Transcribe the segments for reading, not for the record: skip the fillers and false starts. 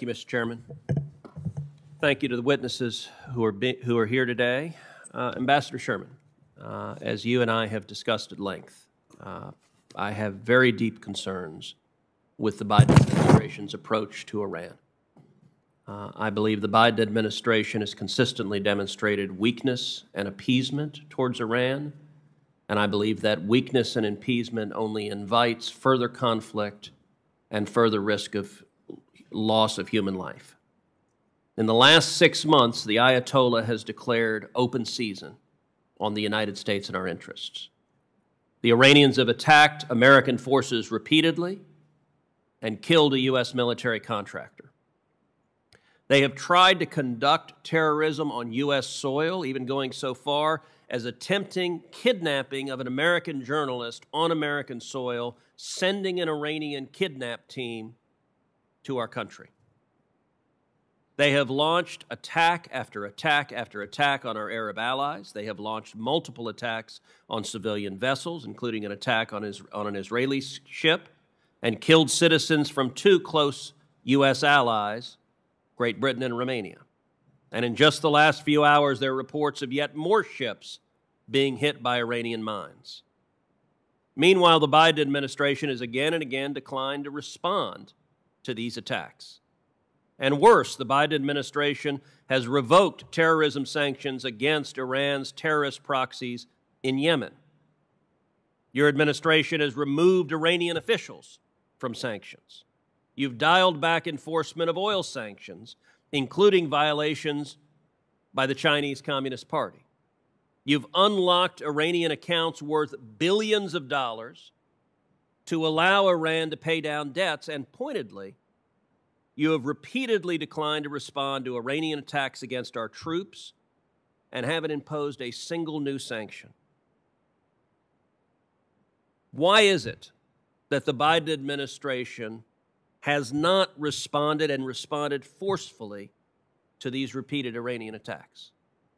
you, Mr. Chairman. Thank you to the witnesses who are here today. Ambassador Sherman, as you and I have discussed at length, I have very deep concerns with the Biden administration's approach to Iran. I believe the Biden administration has consistently demonstrated weakness and appeasement towards Iran, and I believe that weakness and appeasement only invites further conflict and further risk of loss of human life. In the last 6 months, the Ayatollah has declared open season on the United States and our interests. The Iranians have attacked American forces repeatedly and killed a U.S. military contractor. They have tried to conduct terrorism on U.S. soil, even going so far as attempting kidnapping of an American journalist on American soil, sending an Iranian kidnap team to our country. They have launched attack after attack after attack on our Arab allies. They have launched multiple attacks on civilian vessels, including an attack on an Israeli ship, and killed citizens from 2 close U.S. allies, Great Britain and Romania. And in just the last few hours, there are reports of yet more ships being hit by Iranian mines. Meanwhile, the Biden administration has again and again declined to respond to these attacks. And worse, the Biden administration has revoked terrorism sanctions against Iran's terrorist proxies in Yemen. Your administration has removed Iranian officials from sanctions. You've dialed back enforcement of oil sanctions, including violations by the Chinese Communist Party. You've unlocked Iranian accounts worth billions of dollars to allow Iran to pay down debts, and pointedly, you have repeatedly declined to respond to Iranian attacks against our troops and haven't imposed a single new sanction. Why is it that the Biden administration has not responded and responded forcefully to these repeated Iranian attacks?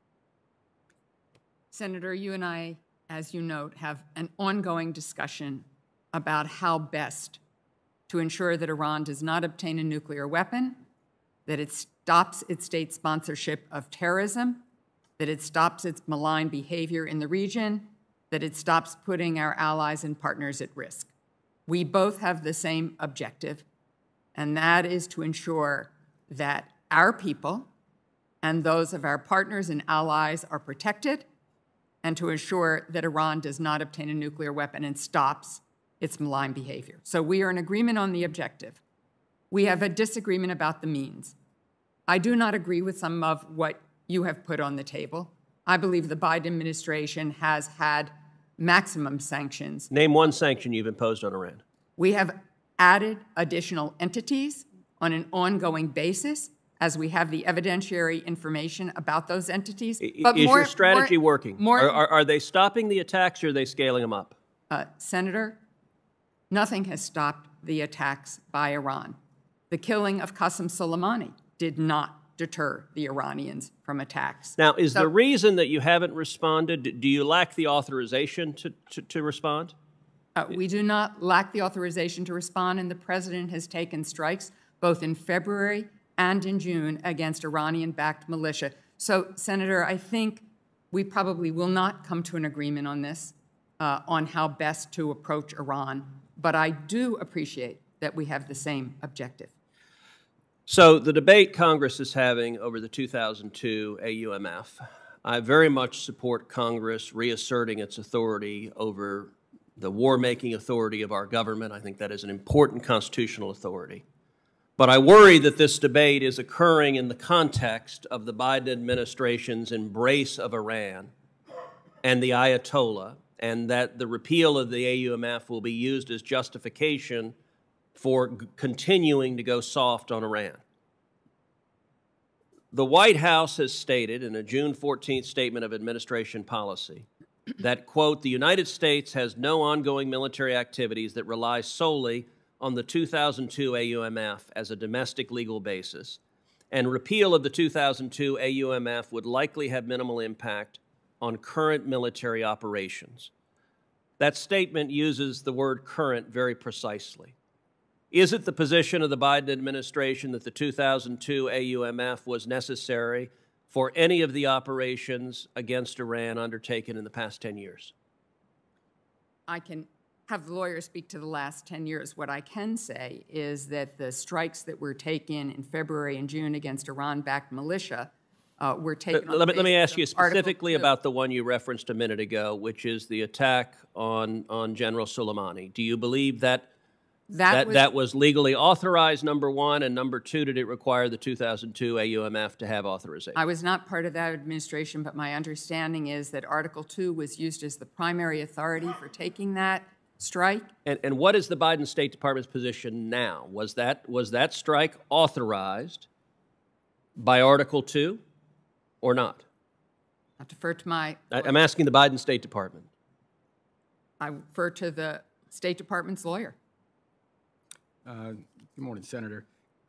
Senator, you and I, as you note, have an ongoing discussion about how best to ensure that Iran does not obtain a nuclear weapon, that it stops its state sponsorship of terrorism, that it stops its malign behavior in the region, that it stops putting our allies and partners at risk. We both have the same objective, and that is to ensure that our people and those of our partners and allies are protected, and to ensure that Iran does not obtain a nuclear weapon and stops its malign behavior. So we are in agreement on the objective. We have a disagreement about the means. I do not agree with some of what you have put on the table. I believe the Biden administration has had maximum sanctions. Name one sanction you've imposed on Iran. We have added additional entities on an ongoing basis as we have the evidentiary information about those entities. But is your strategy working? Are they stopping the attacks, or are they scaling them up? Senator, nothing has stopped the attacks by Iran. The killing of Qasem Soleimani did not deter the Iranians from attacks. Now, is the reason that you haven't responded, do you lack the authorization to respond? We do not lack the authorization to respond, and the President has taken strikes both in February and in June against Iranian-backed militia. So, Senator, I think we probably will not come to an agreement on this, on how best to approach Iran, but I do appreciate that we have the same objective. So the debate Congress is having over the 2002 AUMF, I very much support Congress reasserting its authority over the war-making authority of our government. I think that is an important constitutional authority. But I worry that this debate is occurring in the context of the Biden administration's embrace of Iran and the Ayatollah, and that the repeal of the AUMF will be used as justification for continuing to go soft on Iran. The White House has stated in a June 14th statement of administration policy that, quote, the United States has no ongoing military activities that rely solely on the 2002 AUMF as a domestic legal basis, and repeal of the 2002 AUMF would likely have minimal impact on current military operations. That statement uses the word current very precisely. Is it the position of the Biden administration that the 2002 AUMF was necessary for any of the operations against Iran undertaken in the past 10 years? I can have the lawyer speak to the last 10 years. What I can say is that the strikes that were taken in February and June against Iran-backed militia were taken on the Let me basis ask you of Article specifically 2. about the one you referenced a minute ago, which is the attack on General Soleimani. Do you believe that that was legally authorized, number one, and number two, did it require the 2002 AUMF to have authorization? I was not part of that administration, but my understanding is that Article 2 was used as the primary authority for taking that strike. And what is the Biden State Department's position now? Was that strike authorized by Article 2 or not? I defer to my... I'm asking the Biden State Department. I refer to the State Department's lawyer. Good morning, Senator.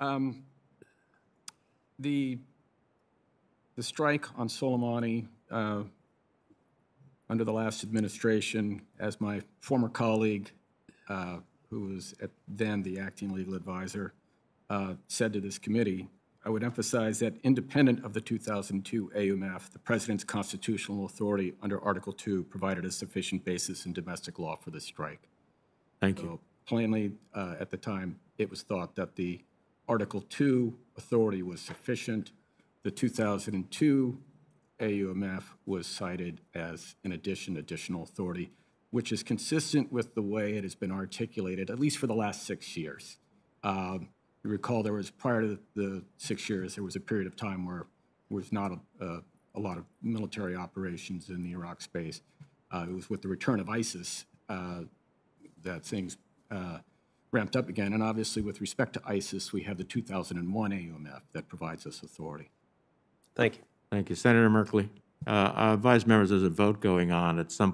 The strike on Soleimani under the last administration, as my former colleague, who was then the acting legal advisor, said to this committee, I would emphasize that independent of the 2002 AUMF, the President's constitutional authority under Article 2 provided a sufficient basis in domestic law for this strike. Thank you. So plainly, at the time, it was thought that the Article 2 authority was sufficient. The 2002 AUMF was cited as, in addition, additional authority, which is consistent with the way it has been articulated, at least for the last 6 years. You recall there was, prior to the 6 years, there was a period of time where there was not a lot of military operations in the Iraq space. It was with the return of ISIS that things ramped up again. And obviously, with respect to ISIS, we have the 2001 AUMF that provides us authority. Thank you. Thank you. Senator Merkley. I advise members there's a vote going on at some